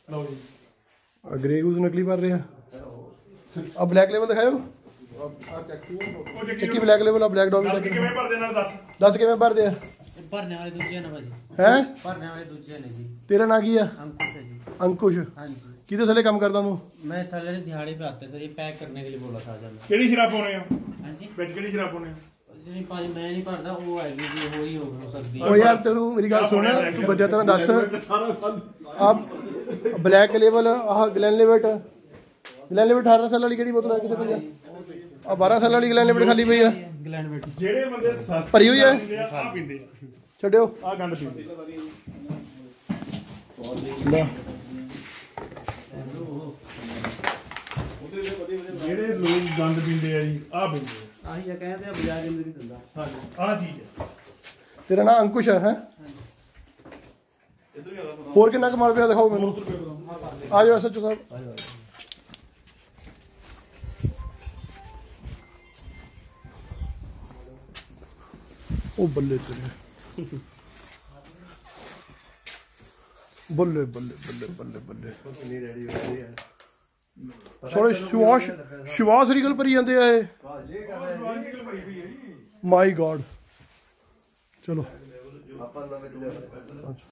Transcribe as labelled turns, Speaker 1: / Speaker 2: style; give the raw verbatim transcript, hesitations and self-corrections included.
Speaker 1: Grey गूज नकली भर रहे हैं। अब ब्लैक लेवल दिखाओ चिक्की ब्लैक लेवल अब ब्लैक डॉग दस किवें भरदे आ
Speaker 2: भरने वाले दूजे ने भाजी
Speaker 1: हैं
Speaker 2: भरने वाले दूजे ने जी।
Speaker 1: तेरा ना की है
Speaker 2: अंकुश है जी।
Speaker 1: अंकुश
Speaker 2: हां जी
Speaker 1: किधे थले काम करदा तू
Speaker 2: मैं थले ने दिहाड़ी पे आते सर ये पैक करने के लिए बोला था जब
Speaker 3: केड़ी शराब पाउने हो
Speaker 2: हां जी
Speaker 3: बेच केड़ी शराब पाउने हो
Speaker 2: नहीं भाजी मैं नहीं भरदा वो आएगी जी हो ही हो सकदी है।
Speaker 1: ओ यार तेनू मेरी गल सुन तू बच्चा तेरा दस आप ब्लैक लेवल आह ग्लेनलिवेट ग्लेनलिवेट अठारह साल वाली केड़ी बोतल है किते पई आ आ बारह साल वाली ग्लेनलिवेट खाली पई है
Speaker 2: ग्लेनलिवेट
Speaker 3: जेड़े बंदे
Speaker 1: भरी हुई है
Speaker 3: आ पींदे
Speaker 1: छड्डियो
Speaker 3: आ गंद पींदे
Speaker 1: ले
Speaker 3: जेड़े लोग गंद पींदे आ जी आ पींदे
Speaker 2: आही कहते हैं बाजार के अंदर ही धंधा।
Speaker 3: हां जी आ चीज है
Speaker 1: तेरा नाम अंकुश है हैं और कितना कमाल पिया दिखाओ मैनू आ जाओ एसएचओ साहब ओ बल्ले तेरे बल्ले बल्ले बल्ले बल्ले बल्ले सोरे शिवाश शिवास रिगल भरी जाते आ माई गॉड चलो